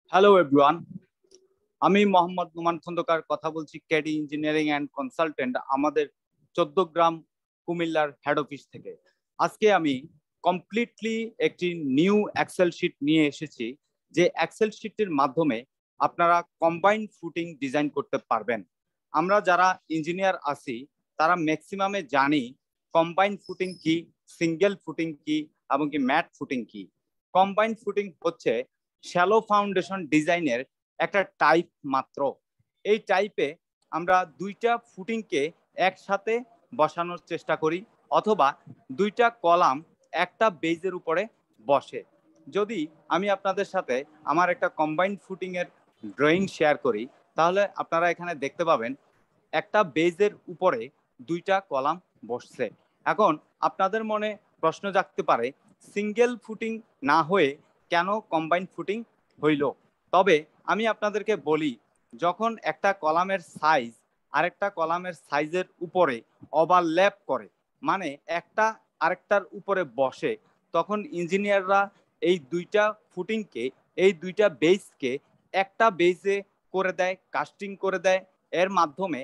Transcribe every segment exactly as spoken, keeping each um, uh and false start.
Hello everyone, আমি মোহাম্মদ নোমান খন্দকার কথা বলছি কেডি ইঞ্জিনিয়ারিং অ্যান্ড কনসালটেন্ট আমাদের চোদ্দ গ্রাম কুমিল্লার হেড অফিস থেকে। আজকে আমি কমপ্লিটলি একটি নিউ এক্সেল শিট নিয়ে এসেছি, যে এক্সেল শিটটির মাধ্যমে আপনারা কম্বাইন্ড ফুটিং ডিজাইন করতে পারবেন। আমরা যারা ইঞ্জিনিয়ার আছি তারা ম্যাক্সিমামে জানি কম্বাইন্ড ফুটিং কি, সিঙ্গেল ফুটিং কি এবং কি ম্যাট ফুটিং কি। কম্বাইন্ড ফুটিং হচ্ছে শ্যালো ফাউন্ডেশন ডিজাইনের একটা টাইপ মাত্র। এই টাইপে আমরা দুইটা ফুটিংকে একসাথে বসানোর চেষ্টা করি, অথবা দুইটা কলাম একটা বেজের উপরে বসে। যদি আমি আপনাদের সাথে আমার একটা কম্বাইন্ড ফুটিং এর ড্রয়িং শেয়ার করি, তাহলে আপনারা এখানে দেখতে পাবেন একটা বেজের উপরে দুইটা কলাম বসছে। এখন আপনাদের মনে প্রশ্ন জাগতে পারে, সিঙ্গেল ফুটিং না হয়ে কেন কম্বাইন্ড ফুটিং হইল? তবে আমি আপনাদেরকে বলি, যখন একটা কলামের সাইজ আরেকটা কলামের সাইজের উপরে ওভারল্যাপ করে, মানে একটা আরেকটার উপরে বসে, তখন ইঞ্জিনিয়াররা এই দুইটা ফুটিংকে, এই দুইটা বেসকে একটা বেজে করে দেয়, কাস্টিং করে দেয়। এর মাধ্যমে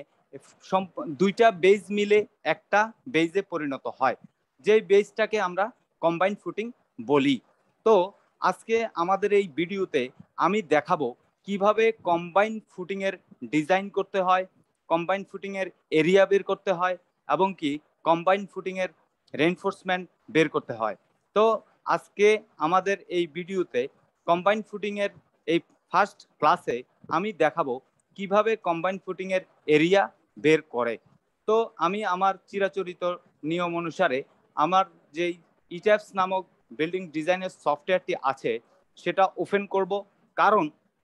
দুইটা বেজ মিলে একটা বেজে পরিণত হয়, যে বেজটাকে আমরা কম্বাইন্ড ফুটিং বলি। তো আজকে আমাদের এই ভিডিওতে আমি দেখাবো কিভাবে কম্বাইন্ড ফুটিং এর ডিজাইন করতে হয়, কম্বাইন্ড ফুটিং এর এরিয়া বের করতে হয়, এবং কি কম্বাইন্ড ফুটিং এর রেইনফোর্সমেন্ট বের করতে হয়। তো আজকে আমাদের এই ভিডিওতে কম্বাইন্ড ফুটিং এর এই ফার্স্ট ক্লাসে আমি দেখাবো কিভাবে কম্বাইন্ড ফুটিং এর এরিয়া বের করে। তো আমি আমার চিরাচরিত নিয়ম অনুসারে আমার যেই ইট্যাবস নামক বিল্ডিং ডিজাইনের সফটওয়্যারটি আছে সেটা ওপেন করব, কারণ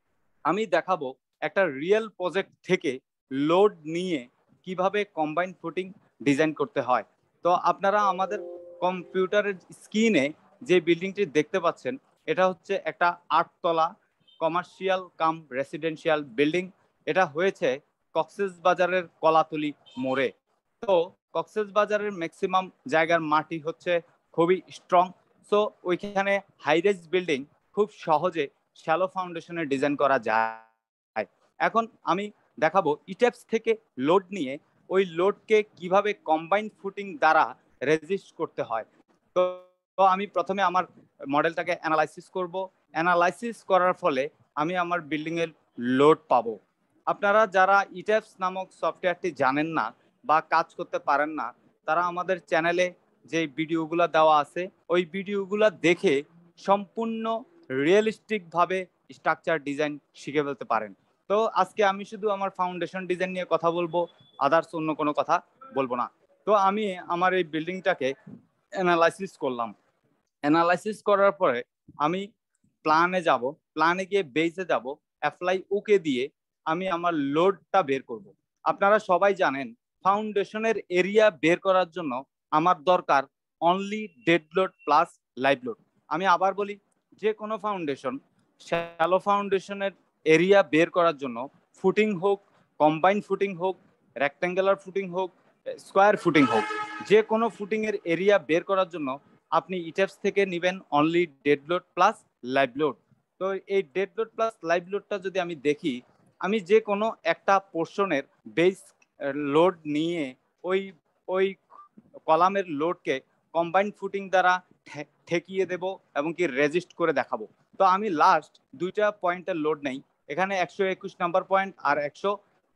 আমি দেখাবো একটা রিয়েল প্রজেক্ট থেকে লোড নিয়ে কিভাবে কম্বাইন্ড ফুটিং ডিজাইন করতে হয়। তো আপনারা আমাদের কম্পিউটারের স্ক্রিনে যে বিল্ডিংটি দেখতে পাচ্ছেন, এটা হচ্ছে একটা আটতলা কমার্শিয়াল কাম রেসিডেন্সিয়াল বিল্ডিং। এটা হয়েছে কক্সবাজারের কলাতলি মোড়ে। তো কক্সবাজারের ম্যাক্সিমাম জায়গার মাটি হচ্ছে খুবই স্ট্রং, সো ওইখানে হাইরেজ বিল্ডিং খুব সহজে শ্যালো ফাউন্ডেশনের ডিজাইন করা যায়। এখন আমি দেখাবো ইট্যাবস থেকে লোড নিয়ে ওই লোডকে কিভাবে কম্বাইন্ড ফুটিং দ্বারা রেজিস্ট করতে হয়। তো আমি প্রথমে আমার মডেলটাকে অ্যানালাইসিস করব। অ্যানালাইসিস করার ফলে আমি আমার বিল্ডিং এর লোড পাবো। আপনারা যারা ইট্যাবস নামক সফটওয়্যারটি জানেন না বা কাজ করতে পারেন না, তারা আমাদের চ্যানেলে যে ভিডিওগুলো দেওয়া আছে ওই ভিডিওগুলো দেখে সম্পূর্ণ রিয়েলিস্টিক ভাবে স্ট্রাকচার ডিজাইন শিখে ফেলতে পারেন। তো আজকে আমি শুধু আমার ফাউন্ডেশন ডিজাইন নিয়ে কথা বলবো, আদার্স অন্য কোনো কথা বলবো না। তো আমি আমার এই বিল্ডিংটাকে অ্যানালাইসিস করলাম। অ্যানালাইসিস করার পরে আমি প্ল্যানে যাব, প্ল্যানে গিয়ে বেসে যাব, অ্যাপ্লাই ওকে দিয়ে আমি আমার লোডটা বের করব। আপনারা সবাই জানেন ফাউন্ডেশনের এরিয়া বের করার জন্য আমার দরকার only dead load plus live load. আমি আবার বলি, যে কোনো ফাউন্ডেশন, শ্যালো ফাউন্ডেশনের এরিয়া বের করার জন্য ফুটিং হোক, কম্বাইন্ড ফুটিং হোক, রেক্ট্যাঙ্গুলার ফুটিং হোক, স্কোয়ার ফুটিং হোক, যে কোনো ফুটিং এর এরিয়া বের করার জন্য আপনি ইট্যাবস থেকে নেবেন only dead load plus live load. তো এই ডেড লোড প্লাস লাইভ লোডটা যদি আমি দেখি, আমি যে কোনো একটা পোর্শনের বেস লোড নিয়ে ওই ওই কলামের লোডকে কম্বাইন্ড ফুটিং দ্বারা ঠেকিয়ে দেব এবং কি রেজিস্ট করে দেখাবো। তো আমি লাস্ট দুইটা পয়েন্টের লোড নেই, এখানে একশো একুশ নাম্বার পয়েন্ট আর একশো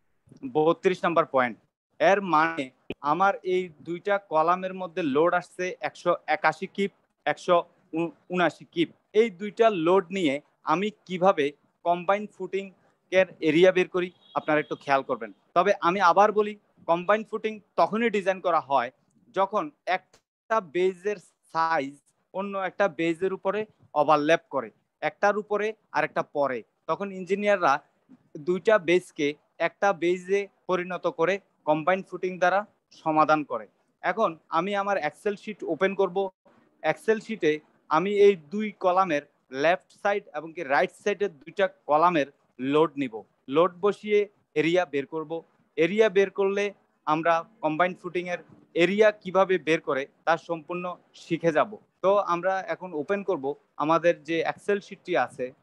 বত্রিশ নাম্বার পয়েন্ট। এর মানে আমার এই দুইটা কলামের মধ্যে লোড আসছে একশো একাশি কিপ, একশো উনাশি কিপ। এই দুইটা লোড নিয়ে আমি কিভাবে কম্বাইন্ড ফুটিং এর এরিয়া বের করি আপনারা একটু খেয়াল করবেন। তবে আমি আবার বলি, কম্বাইন্ড ফুটিং তখনই ডিজাইন করা হয় যখন একটা বেজের সাইজ অন্য একটা বেজের উপরে ওভারল্যাপ করে, একটার উপরে আরেকটা পরে, তখন ইঞ্জিনিয়াররা দুইটা বেজকে একটা বেজে পরিণত করে কম্বাইন্ড ফুটিং দ্বারা সমাধান করে। এখন আমি আমার এক্সেল শিট ওপেন করব। এক্সেল শিটে আমি এই দুই কলামের লেফট সাইড এবং কি রাইট সাইডের দুইটা কলামের লোড নিব, লোড বসিয়ে এরিয়া বের করব। এরিয়া বের করলে আমরা কম্বাইন্ড ফুটিং এর এরিয়া কিভাবে বের করে তার সম্পূর্ণ শিখে যাব। তো আমরা এখন ওপেন করব আমাদের যে এক্সেল শিটটি আছে,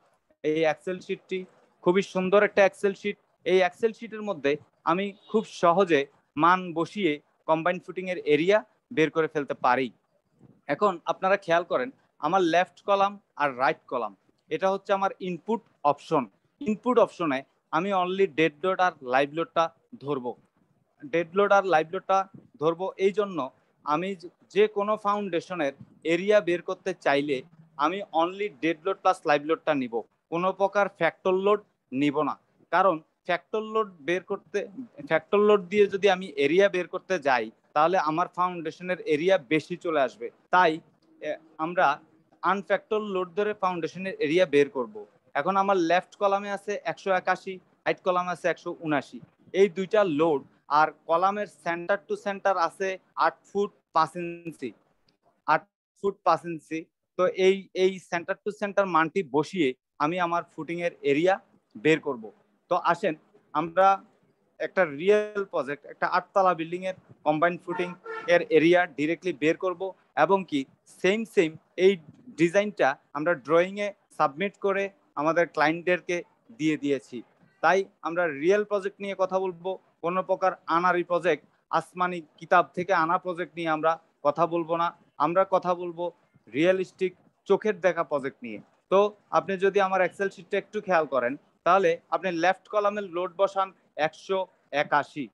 এই এক্সেল শিটটি খুবই সুন্দর একটা এক্সেল শিট। এই এক্সেল শিটের মধ্যে আমি খুব সহজে মান বসিয়ে কম্বাইন্ড ফুটিং এর এরিয়া বের করে ফেলতে পারি। এখন আপনারা খেয়াল করেন আমার লেফট কলাম আর রাইট কলাম, এটা হচ্ছে আমার ইনপুট অপশন। ইনপুট অপশনে আমি অনলি ডেড লোড আর লাইভ লোডটা ধরবো। ডেড লোড আর লাইভ লোডটা ধরবো এই জন্য আমি যে কোনো ফাউন্ডেশনের এরিয়া বের করতে চাইলে আমি only dead load plus live লোডটা নিব, কোনো প্রকার ফ্যাক্টর লোড নিব না। কারণ ফ্যাক্টর লোড বের করতে ফ্যাক্টর লোড দিয়ে যদি আমি এরিয়া বের করতে যাই তাহলে আমার ফাউন্ডেশনের এরিয়া বেশি চলে আসবে। তাই আমরা আনফ্যাক্টর লোড ধরে ফাউন্ডেশনের এরিয়া বের করব। এখন আমার লেফট কলামে আছে একশো একাশি, রাইট কলামে আছে একশো উনাশি, এই দুইটা লোড। আর কলামের সেন্টার টু সেন্টার আছে আট ফুট পাঁচ ইঞ্চি, আট ফুট পাঁচ ইঞ্চি। তো এই এই সেন্টার টু সেন্টার মানটি বসিয়ে আমি আমার ফুটিং এর এরিয়া বের করব। তো আসেন আমরা একটা রিয়েল প্রজেক্ট, একটা আটতলা বিল্ডিং এর কম্বাইন্ড ফুটিং এর এরিয়া ডিরেক্টলি বের করব এবং কি সেম সেম এই ডিজাইনটা আমরা ড্রয়িং এ সাবমিট করে আমাদের ক্লায়েন্টদেরকে দিয়ে দিয়েছি। তাই আমরা রিয়েল প্রজেক্ট নিয়ে কথা বলবো, কোনো প্রকার আনারি প্রজেক্ট, আসমানি কিতাব থেকে আনা প্রজেক্ট নিয়ে আমরা কথা বলবো না। আমরা কথা বলবো রিয়েলিস্টিক চোখের দেখা প্রজেক্ট নিয়ে। তো আপনি যদি আমার এক্সেল শিটটা একটু খেয়াল করেন তাহলে আপনি লেফট কলামের লোড বসান একশো একাশি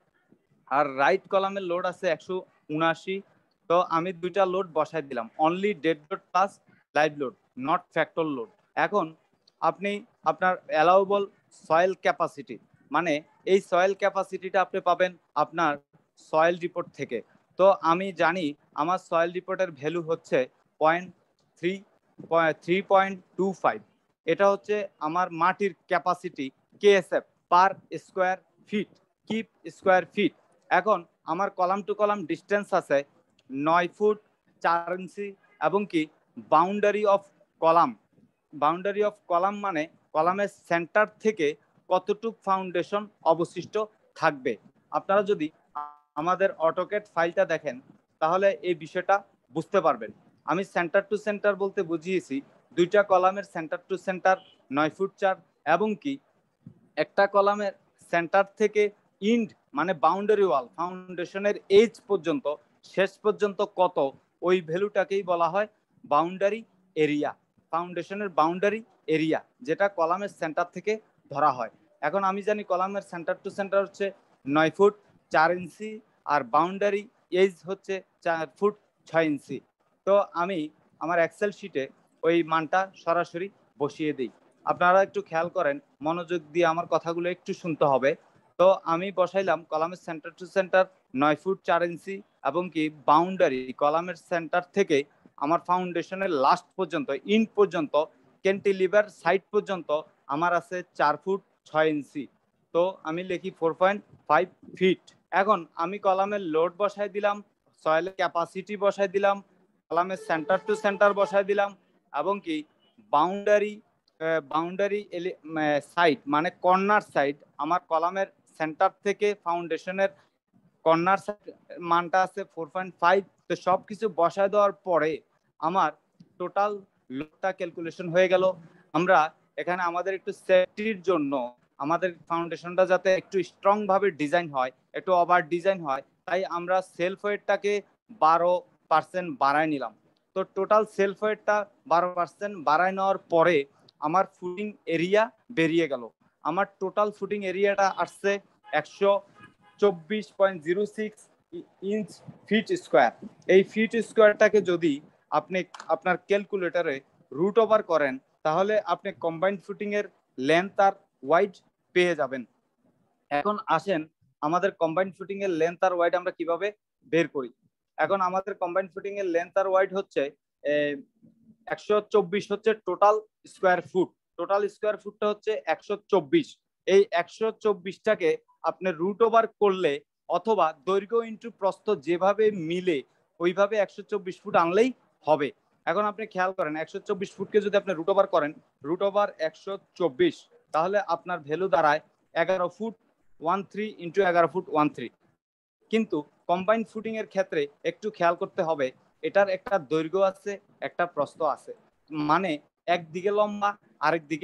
আর রাইট কলামের লোড আছে একশো উনাশি। তো আমি দুইটা লোড বসাই দিলাম, only dead load plus live load, not factor load. এখন আপনি আপনার অ্যালাউবল সয়েল ক্যাপাসিটি, মানে এই সয়েল ক্যাপাসিটিটা আপনি পাবেন আপনার সয়েল রিপোর্ট থেকে। তো আমি জানি আমার সয়েল রিপোর্টের ভ্যালু হচ্ছে point three three point two five. এটা হচ্ছে আমার মাটির capacity KSF per square feet, kip square feet. এখন আমার কলাম টু কলাম ডিস্টেন্স আছে নয় ফুট চার ইঞ্চি এবং কি boundary of column, boundary of column মানে কলামের সেন্টার থেকে কতটুক ফাউন্ডেশন অবশিষ্ট থাকবে। আপনারা যদি আমাদের অটোক্যাড ফাইলটা দেখেন তাহলে এই বিষয়টা বুঝতে পারবেন। আমি সেন্টার টু সেন্টার বলতে বুঝিয়েছি দুইটা কলামের সেন্টার টু সেন্টার নয় ফুট চার এবং কি একটা কলামের সেন্টার থেকে ইন্ড মানে বাউন্ডারি ওয়াল ফাউন্ডেশনের এজ পর্যন্ত শেষ পর্যন্ত কত, ওই ভ্যালুটাকেই বলা হয় বাউন্ডারি এরিয়া, ফাউন্ডেশনের বাউন্ডারি এরিয়া, যেটা কলামের সেন্টার থেকে ধরা হয়। এখন আমি জানি কলামের সেন্টার টু সেন্টার হচ্ছে নয় ফুট চার ইঞ্চি আর বাউন্ডারি এজ হচ্ছে চার ফুট ছয় ইঞ্চি। তো আমি আমার এক্সেল শিটে ওই মানটা সরাসরি বসিয়ে দিই। আপনারা একটু খেয়াল করেন, মনোযোগ দিয়ে আমার কথাগুলো একটু শুনতে হবে। তো আমি বসাইলাম কলামের সেন্টার টু সেন্টার নয় ফুট চার ইঞ্চি এবং কি বাউন্ডারি কলামের সেন্টার থেকে আমার ফাউন্ডেশনের লাস্ট পর্যন্ত ইন্ড পর্যন্ত ক্যান্টিলিভার সাইড পর্যন্ত আমার আছে চার ফুট ছয় ইঞ্চি। তো আমি লিখি ফোর পয়েন্ট ফাইভ ফিট। এখন আমি কলামের লোড বসাই দিলাম, সয়েলের ক্যাপাসিটি বসাই দিলাম, কলামের সেন্টার টু সেন্টার বসাই দিলাম এবং কি বাউন্ডারি বাউন্ডারি সাইড মানে কর্নার সাইড আমার কলামের সেন্টার থেকে ফাউন্ডেশনের কর্নার সাইড মানটা আছে ফোর পয়েন্ট ফাইভ। তো সব কিছু বসায় দেওয়ার পরে আমার টোটাল লোডটা ক্যালকুলেশন হয়ে গেল। আমরা এখানে আমাদের একটু সেফটির জন্য আমাদের ফাউন্ডেশনটা যাতে একটু স্ট্রং ভাবে ডিজাইন হয়, একটু ওভার ডিজাইন হয়, তাই আমরা সেলফ ওয়েটটাকে বারো পার্সেন্ট বাড়ায় নিলাম। তো টোটাল সেলফ ওয়েটটা বারো পার্সেন্ট বাড়ায় নেওয়ার পরে আমার ফুটিং এরিয়া বেরিয়ে গেল। আমার টোটাল ফুটিং এরিয়াটা আসছে একশো চব্বিশ point zero six inch feet square. এই ফিট স্কোয়ারটাকে যদি আপনি আপনার ক্যালকুলেটরে রুট ওভার করেন তাহলে আপনি কম্বাইন্ড ফুটিং এর লেন্থ আর ওয়াইড পেয়ে যাবেন। এখন আসেন আমাদের কম্বাইন্ড ফুটিং এর লেন্থ আর ওয়াইড আমরা কিভাবে বের করি। এখন আমাদের কম্বাইন্ড ফুটিং এর লেন্থ আর ওয়াইড হচ্ছে একশো চব্বিশ হচ্ছে total square foot, total square ফুটটা হচ্ছে একশো চব্বিশ। এই একশো চব্বিশটাকে আপনি রুট ওভার করলে অথবা দৈর্ঘ্য ইন্টু প্রস্থ যেভাবে মিলে ওইভাবে একশো চব্বিশ ফুট আনলেই হবে। এখন আপনি খেয়াল করেন একশো চব্বিশ ফুটকে যদি আপনি রুট ওভার করেন, রুট ওভার একশো চব্বিশ, তাহলে আপনার ভ্যালু দাঁড়ায় এগারো ফুট ওয়ান থ্রি ইন্টু এগারো ফুট ওয়ান থ্রি। কিন্তু কম্বাইন্ড ফুটিং এর ক্ষেত্রে একটু খেয়াল করতে হবে, এটার একটা দৈর্ঘ্য আছে একটা প্রস্থ আছে, মানে একদিকে লম্বা আরেক দিকে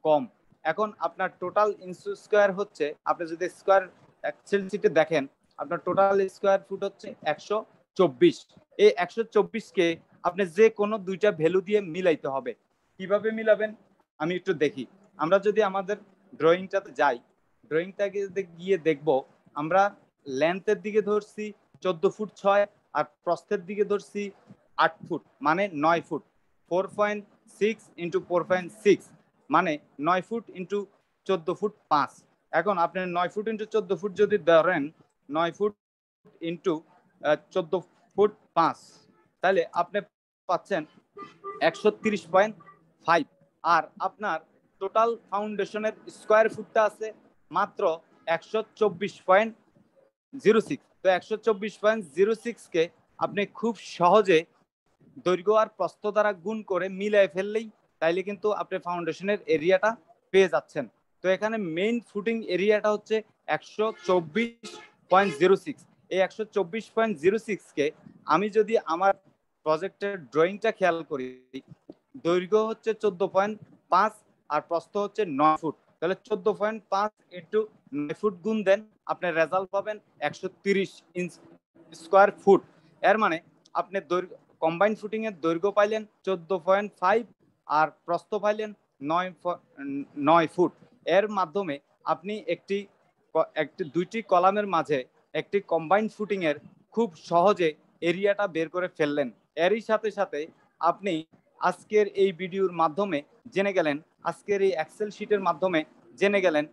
কম। এখন আপনার টোটাল ইঞ্চ স্কোয়ার হচ্ছে, আপনি যদি স্কোয়ার এক্সেল শিটে দেখেন, আপনার টোটাল স্কোয়ার ফুট হচ্ছে একশো চব্বিশ। এই একশো চব্বিশ কে আপনি যে কোনো দুইটা ভ্যালু দিয়ে মিলাইতে হবে। কিভাবে মিলাবেন আমি একটু দেখি। আমরা যদি আমাদের ড্রয়িংটাতে যাই, ড্রয়িংটাকে গিয়ে দেখব, আমরা লেন্থের দিকে ধরছি চোদ্দ ফুট ছয়, আর প্রস্থের দিকে ধরছি আট ফুট, মানে নয় foot. Four point six into four point six মানে নয় ফুট ইন্টু চোদ্দ ফুট পাঁচ। এখন আপনি নয় ফুট ইন্টু চোদ্দ ফুট যদি ধরেন, নয় ফুট ইন্টু চোদ্দ ফুট পাঁচ, তাহলে আপনি পাচ্ছেন একশো তিরিশ পয়েন্ট ফাইভ। আর আপনার টোটাল ফাউন্ডেশনের স্কোয়ার ফুটটা আছে মাত্র একশো চব্বিশ পয়েন্ট জিরো সিক্স। তো একশো চব্বিশ পয়েন্ট জিরো সিক্স কে আপনি খুব সহজে দৈর্ঘ্য আর প্রস্থ দ্বারা গুণ করে মিলাই ফেললেই তাইলে কিন্তু আপনি ফাউন্ডেশনের এরিয়াটা পেয়ে যাচ্ছেন। তো এখানে মেইন ফুটিং এরিয়াটা হচ্ছে একশো চব্বিশ পয়েন্ট জিরো সিক্স। এই একশো চব্বিশ পয়েন্ট জিরো সিক্স কে আমি যদি আমার প্রজেক্টের ড্রয়িংটা খেয়াল করি, দৈর্ঘ্য হচ্ছে চোদ্দ পয়েন্ট পাঁচ আর প্রস্থ হচ্ছে নয় ফুট, তাহলে চোদ্দ পয়েন্ট পাঁচ ইন্টু নয় ফুট গুণ দেন, আপনি রেজাল্ট পাবেন একশো তিরিশ ইঞ্চ স্কোয়ার ফুট। এর মানে আপনি দৈর্ঘ্য কম্বাইন ফুটিং এর দৈর্ঘ্য পাইলেন চোদ্দ পয়েন্ট ফাইভ আর প্রস্থ পাইলেন নয় নয় ফুট। এর মাধ্যমে আপনি একটি একটি দুইটি কলামের মাঝে একটি কম্বাইন ফুটিং এর খুব সহজে এরিয়াটা বের করে ফেললেন। এরই সাথে সাথে আপনি আজকের এই ভিডিওর মাধ্যমে জেনে গেলেন, আজকের এই এক্সেল শিটের মাধ্যমে জেনে গেলেন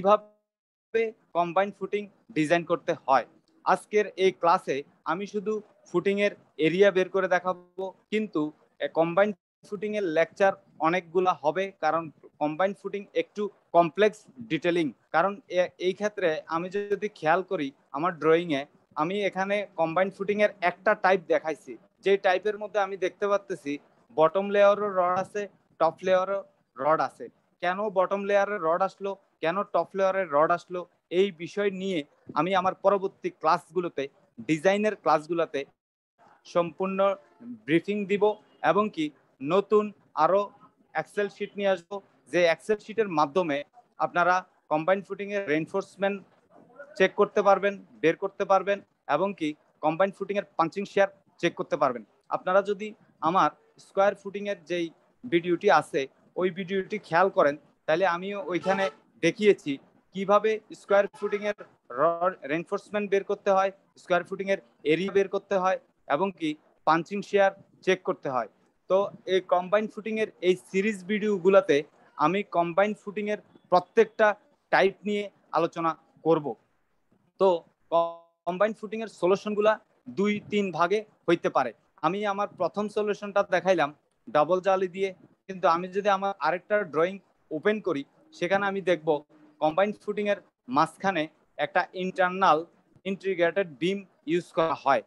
কিভাবে কম্বাইন ফুটিং ডিজাইন করতে হয়। আজকের এই ক্লাসে আমি শুধু ফুটিং এর এরিয়া বের করে দেখাবো, কিন্তু কম্বাইন ফুটিং এর লেকচার অনেকগুলা হবে, কারণ কম্বাইন ফুটিং একটু কমপ্লেক্স ডিটেলিং। কারণ এই ক্ষেত্রে আমি যদি খেয়াল করি আমার ড্রয়িং এ, আমি এখানে কম্বাইন ফুটিং এর একটা টাইপ দেখাইছি, যে টাইপের মধ্যে আমি দেখতে পাচ্ছি বটম লেয়ারও রড আছে, টপ লেয়ারও রড আছে। কেন বটম লেয়ারের রড আসলো, কেন টপ লেয়ারের রড আসলো, এই বিষয় নিয়ে আমি আমার পরবর্তী ক্লাসগুলোতে, ডিজাইনের ক্লাসগুলোতে সম্পূর্ণ ব্রিফিং দিব, এবং কি নতুন আরো এক্সেল শিট নিয়ে আসবো, যে এক্সেল শিটের মাধ্যমে আপনারা কম্বাইন ফুটিং এর রেইনফোর্সমেন্ট চেক করতে পারবেন, বের করতে পারবেন, এবং কি কম্বাইন ফুটিং এর পাঞ্চিং শেয়ার চেক করতে পারবেন। আপনারা যদি আমার স্কোয়ার ফুটিং এর যেই ভিডিওটি আছে ওই ভিডিওটি খেয়াল করেন, তাহলে আমিও ওইখানে দেখিয়েছি কিভাবে স্কোয়ার ফুটিং এর রেইনফোর্সমেন্ট বের করতে হয়, স্কোয়ার ফুটিং এর এরিয়া বের করতে হয়, এবং কি পাঞ্চিং শেয়ার চেক করতে হয়। তো এই কম্বাইন ফুটিং এর এই সিরিজ ভিডিওগুলোতে আমি কম্বাইন ফুটিং এর প্রত্যেকটা টাইপ নিয়ে আলোচনা করব। তো কম্বাইন ফুটিং এর সলিউশনগুলা দুই তিন ভাগে হইতে পারে। আমি আমার প্রথম সলিউশনটা দেখাইলাম ডাবল জালি দিয়ে, কিন্তু আমি যদি আমার আরেকটা ড্রয়িং ওপেন করি, সেখানে আমি দেখব কম্বাইন ফুটিং এর মাঝখানে একটা ইন্টারনাল ইন্টিগ্রেটেড বিম ইউজ করা হয়।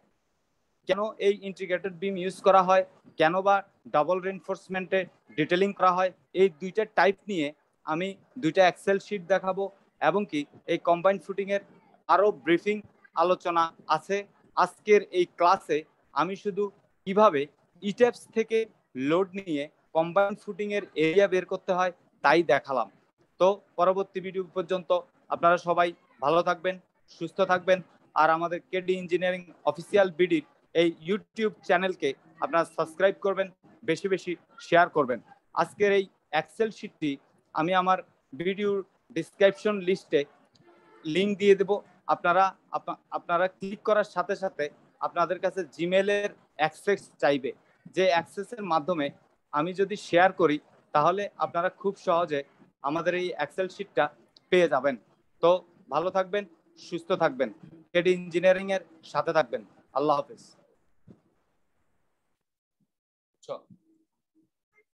কেন এই ইন্টিগ্রেটেড বিম ইউজ করা হয়, কেন বা ডাবল রেইনফোর্সমেন্টে ডিটেলিং করা হয়, এই দুইটা টাইপ নিয়ে আমি দুইটা এক্সেল শিট দেখাবো, এবং কি এই কম্বাইন ফুটিং এর আরো ব্রিফিং আলোচনা আছে। আজকের এই ক্লাসে আমি শুধু কিভাবে ইটেপস থেকে লোড নিয়ে কম্বাইন ফুটিং এর এরিয়া বের করতে হয় তাই দেখালাম। তো পরবর্তী ভিডিও পর্যন্ত আপনারা সবাই ভালো থাকবেন, সুস্থ থাকবেন, আর আমাদের কেডি ইঞ্জিনিয়ারিং অফিসিয়াল বিডির এই ইউটিউব চ্যানেলকে আপনারা সাবস্ক্রাইব করবেন, বেশি বেশি শেয়ার করবেন। আজকের এই এক্সেল শিটটি আমি আমার ভিডিওর ডিসক্রিপশন লিস্টে লিঙ্ক দিয়ে দেব। আপনারা আপনারা ক্লিক করার সাথে সাথে আপনাদের কাছে জিমেলের অ্যাক্সেস চাইবে, যে অ্যাক্সেসের মাধ্যমে আমি যদি শেয়ার করি তাহলে আপনারা খুব সহজে আমাদের এই এক্সেল শিটটা পেয়ে যাবেন। তো ভালো থাকবেন, সুস্থ থাকবেন, কেডি ইঞ্জিনিয়ারিং এর সাথে থাকবেন। আল্লাহ হাফেজ।